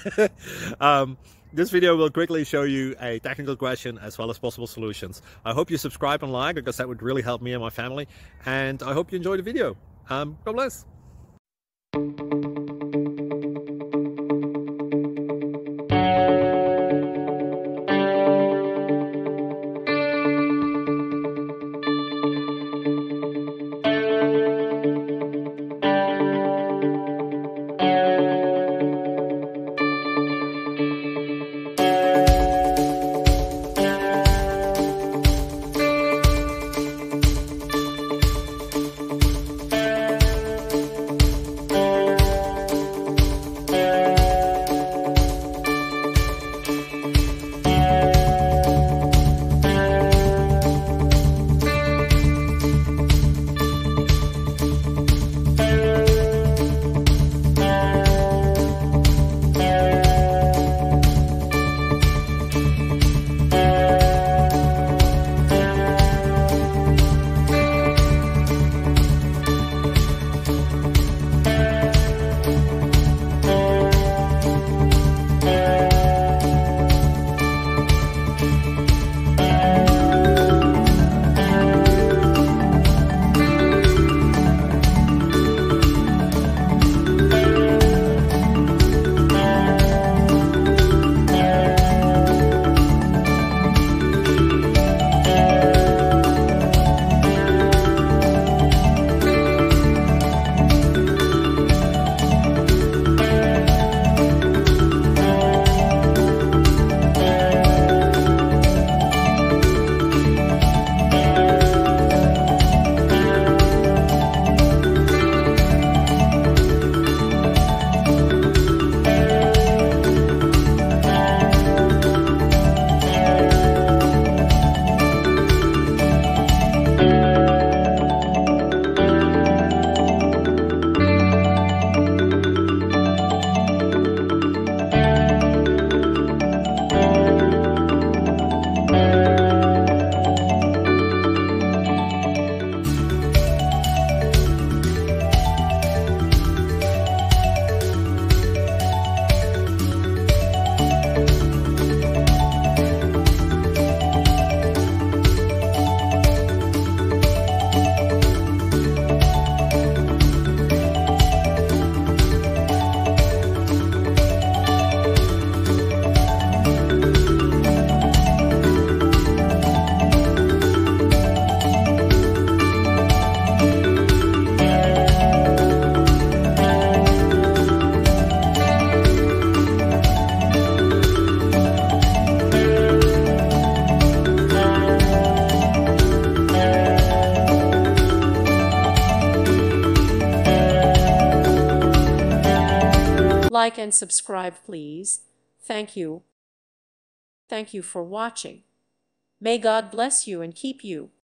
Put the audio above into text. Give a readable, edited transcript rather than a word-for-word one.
um, this video will quickly show you a technical question as well as possible solutions. I hope you subscribe and like, because that would really help me and my family. And I hope you enjoy the video. God bless. Like and subscribe, please. Thank you. Thank you for watching. May God bless you and keep you.